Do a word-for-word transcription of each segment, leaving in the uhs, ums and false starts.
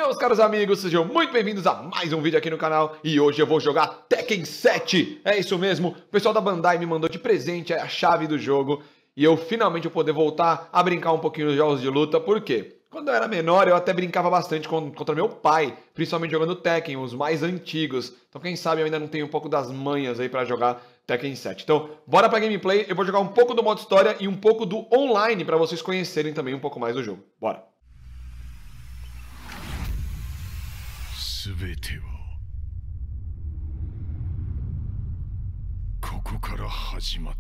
Meus caros amigos, sejam muito bem-vindos a mais um vídeo aqui no canal. E hoje eu vou jogar Tekken sete. É isso mesmo, o pessoal da Bandai me mandou de presente a chave do jogo. E eu finalmente vou poder voltar a brincar um pouquinho nos jogos de luta. Por quê? Quando eu era menor eu até brincava bastante contra meu pai, principalmente jogando Tekken, os mais antigos. Então quem sabe eu ainda não tenho um pouco das manhas aí pra jogar Tekken sete. Então bora pra gameplay, eu vou jogar um pouco do modo história e um pouco do online pra vocês conhecerem também um pouco mais do jogo. Bora! 全てはここから始まった。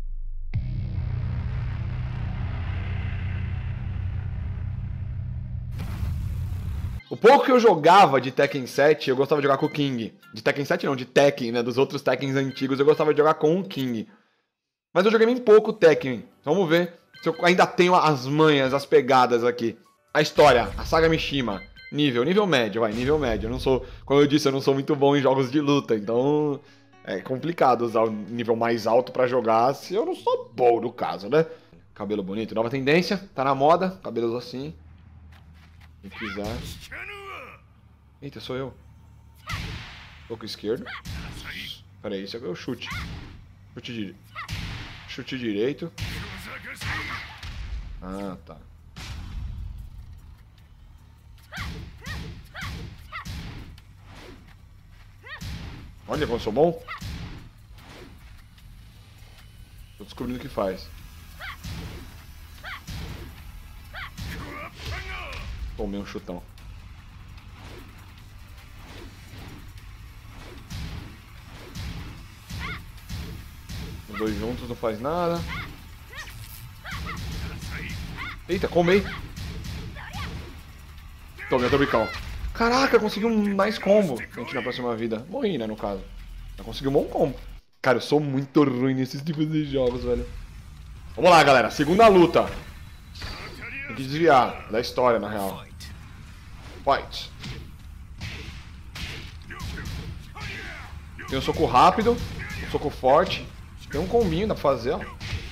O pouco que eu jogava de Tekken sete, eu gostava de jogar com o King. De Tekken sete não, de Tekken, né? Dos outros Tekkens antigos, eu gostava de jogar com o King. Mas eu joguei bem pouco Tekken. Vamos ver se eu ainda tenho as manhas, as pegadas aqui. A história, a saga Mishima. Nível, nível médio, vai, nível médio. Eu não sou, como eu disse, eu não sou muito bom em jogos de luta, então é complicado usar o nível mais alto pra jogar se eu não sou bom no caso, né? Cabelo bonito, nova tendência, tá na moda, cabelos assim. Quem quiser. Eita, sou eu. Pouco esquerdo. Pera aí, isso aqui é o chute. Chute direito. Chute direito. Ah, tá. Olha como eu sou bom. Tô descobrindo o que faz. Tomei um chutão. Os dois juntos não faz nada. Eita, comei. Tomei outro bicão. Caraca, consegui um nice combo. Gente, na próxima vida. Morri, né, no caso. Eu consegui um bom combo. Cara, eu sou muito ruim nesses tipos de jogos, velho. Vamos lá, galera. Segunda luta. Tem que desviar da história, na real. Fight. Tem um soco rápido. Um soco forte. Tem um combinho, dá pra fazer, ó.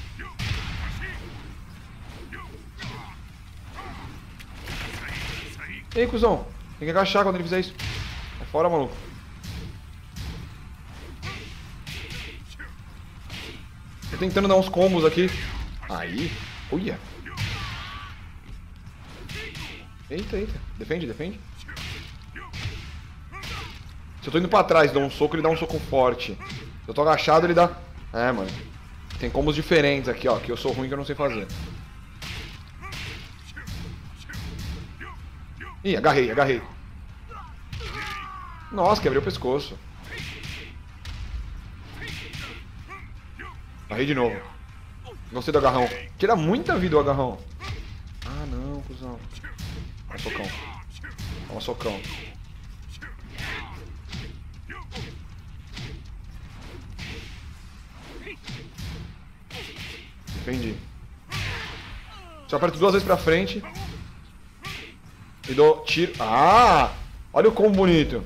Ei, cuzão. Tem que agachar quando ele fizer isso. Sai fora, maluco. Tô tentando dar uns combos aqui. Aí. Olha. Eita, eita. Defende, defende. Se eu tô indo pra trás e dou um soco, ele dá um soco forte. Se eu tô agachado, ele dá... É, mano. Tem combos diferentes aqui, ó. Que eu sou ruim que eu não sei fazer. Ih, agarrei, agarrei. Nossa, quebrei o pescoço. Agarrei de novo. Gostei do agarrão. Tira muita vida o agarrão. Ah, não, cuzão. Toma socão. Toma socão. Defendi. Só aperto duas vezes pra frente. E dou tiro. Ah! Olha o combo bonito.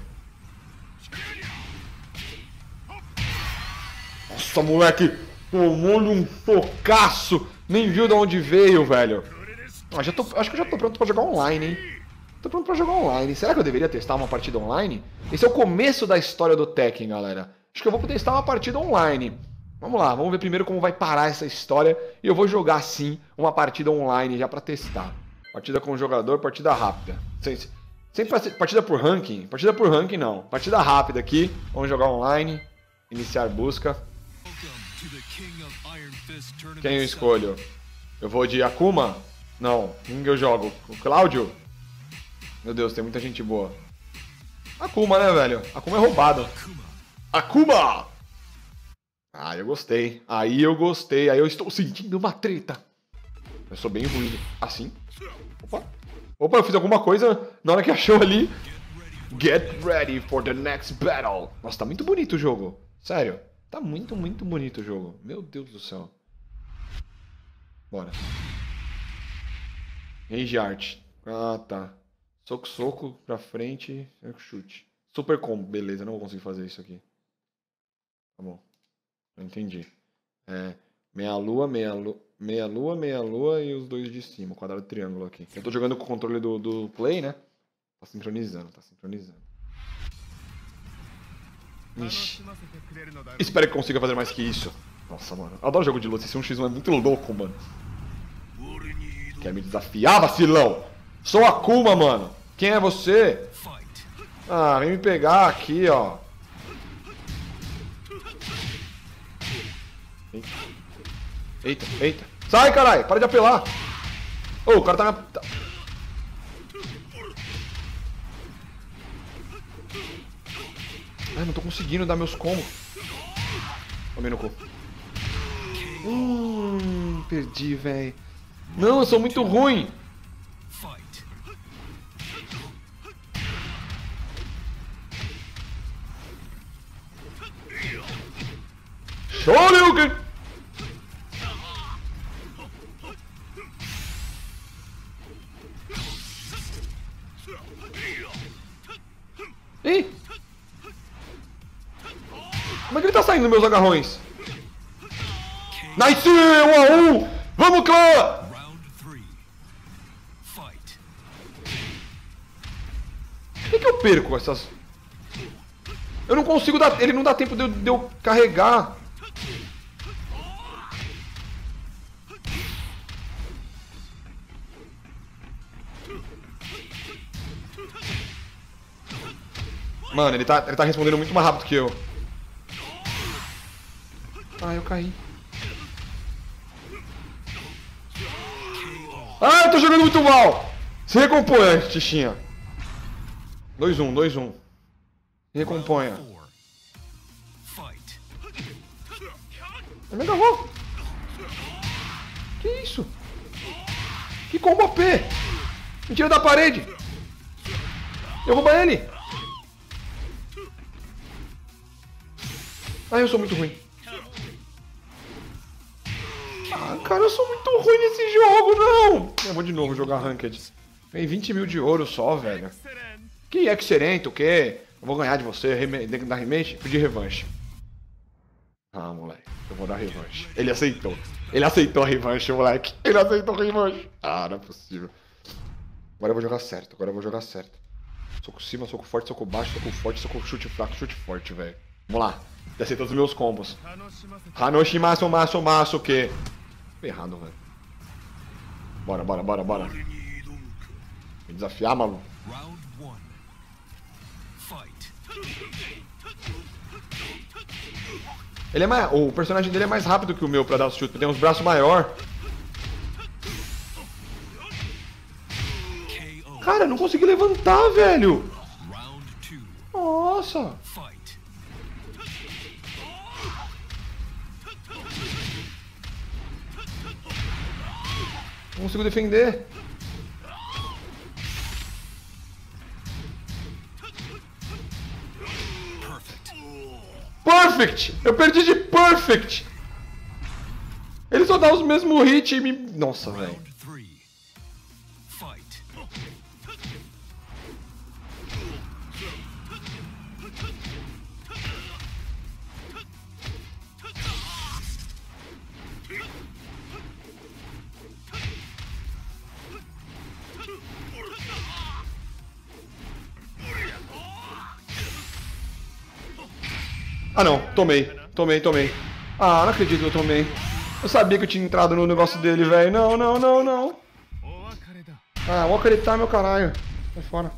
Nossa, moleque. Tomou-lhe um tocaço. Nem viu de onde veio, velho. Ah, já tô, acho que eu já tô pronto pra jogar online, hein? Tô pronto pra jogar online. Será que eu deveria testar uma partida online? Esse é o começo da história do Tekken, galera. Acho que eu vou testar uma partida online. Vamos lá, vamos ver primeiro como vai parar essa história. E eu vou jogar, sim, uma partida online já pra testar. Partida com o jogador, partida rápida. Sempre, sempre partida por ranking. Partida por ranking, não. Partida rápida aqui. Vamos jogar online. Iniciar busca. Quem eu escolho? Eu vou de Akuma? Não. Quem eu jogo? O Cláudio? Meu Deus, tem muita gente boa. Akuma, né, velho? Akuma é roubado. Akuma! Ah, eu gostei. Aí eu gostei. Aí eu estou sentindo uma treta. Eu sou bem ruim. Assim? Opa. Opa, eu fiz alguma coisa na hora que achou ali. Get ready for the next battle. Nossa, tá muito bonito o jogo. Sério. Tá muito, muito bonito o jogo. Meu Deus do céu. Bora. Rage Art. Ah, tá. Soco, soco, pra frente. Chute. Super combo. Beleza, não vou conseguir fazer isso aqui. Tá bom. Eu entendi. É... Meia lua, meia lua, meia lua, meia lua e os dois de cima, o quadrado e triângulo aqui. Eu tô jogando com o controle do, do Play, né? Tá sincronizando, tá sincronizando. Ixi. Espero que consiga fazer mais que isso. Nossa, mano. Eu adoro jogo de luta. Esse um por um é muito louco, mano. Quer me desafiar, vacilão? Sou a Akuma, mano. Quem é você? Ah, vem me pegar aqui, ó. Eita, eita. Sai, caralho. Para de apelar. Ô, oh, o cara tá me... Tá... Ai, não tô conseguindo dar meus combos. Tomei no cu. Hum, perdi, velho. Não, eu sou muito ruim. Shoryuken! Ih! Como é que ele tá saindo meus agarrões? Nice! Um a um! Vamos, clã! Por que que eu perco essas... Eu não consigo dar... Ele não dá tempo de eu, de eu carregar. Mano, ele tá, ele tá respondendo muito mais rápido que eu. Ah, eu caí. Ah, eu tô jogando muito mal. Se recomponha, Tichinha. dois a um, dois a um. Se recomponha. Ele me agarrou. Que isso? Que combo A P? Me tira da parede. Eu vou pra ele. Ah, eu sou muito ruim. Ah, cara, eu sou muito ruim nesse jogo, não! Eu vou de novo jogar Ranked. Tem vinte mil de ouro só, velho. Que excelente, o quê? Eu vou ganhar de você, tem que dar rematch? Pedir revanche. Ah, moleque, eu vou dar revanche. Ele aceitou. Ele aceitou a revanche, moleque. Ele aceitou a revanche. Ah, não é possível. Agora eu vou jogar certo, agora eu vou jogar certo. Soco cima, soco forte, soco baixo, soco forte, soco chute fraco, chute forte, velho. Vamos lá. Descer todos os meus combos. Hanoshimasu, masu, masu, o quê? Errado, velho. Bora, bora, bora, bora. Me desafiar, maluco. Ele é mais... O personagem dele é mais rápido que o meu pra dar os chutes. Ele tem uns braços maiores. Cara, eu não consegui levantar, velho. Nossa. Não consigo defender. Perfect! Eu perdi de Perfect! Ele só dá os mesmos hits e me... Nossa, velho. Ah não, tomei, tomei, tomei. Ah, não acredito que eu tomei. Eu sabia que eu tinha entrado no negócio dele, velho. Não, não, não, não. Ah, vou acreditar, meu caralho. Sai fora.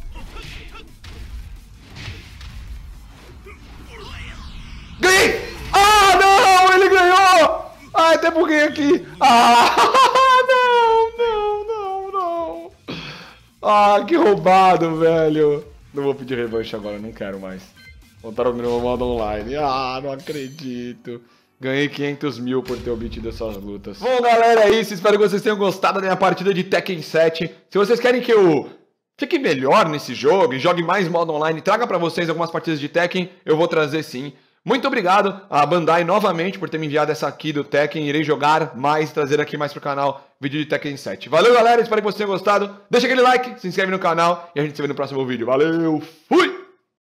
Ganhei! Ah, não! Ele ganhou! Ah, até buguei aqui. Ah, não, não, não, não. Ah, que roubado, velho. Não vou pedir revanche agora, não quero mais. Voltaram no meu modo online. Ah, não acredito. Ganhei quinhentos mil por ter obtido essas lutas. Bom, galera, é isso. Espero que vocês tenham gostado da minha partida de Tekken sete. Se vocês querem que eu fique melhor nesse jogo e jogue mais modo online, traga pra vocês algumas partidas de Tekken, eu vou trazer sim. Muito obrigado a Bandai novamente por ter me enviado essa aqui do Tekken. Irei jogar mais, trazer aqui mais pro canal vídeo de Tekken sete. Valeu, galera. Espero que vocês tenham gostado. Deixa aquele like, se inscreve no canal e a gente se vê no próximo vídeo. Valeu, fui!